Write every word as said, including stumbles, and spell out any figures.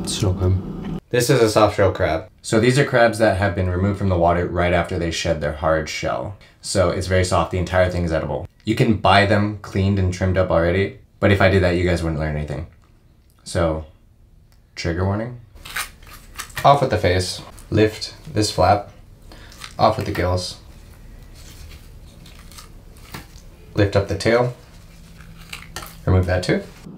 Słucham. This is a soft shell crab. So these are crabs that have been removed from the water right after they shed their hard shell. So it's very soft, the entire thing is edible. You can buy them cleaned and trimmed up already, but if I did that, you guys wouldn't learn anything. So, trigger warning. Off with the face. Lift this flap. Off with the gills. Lift up the tail. Remove that too.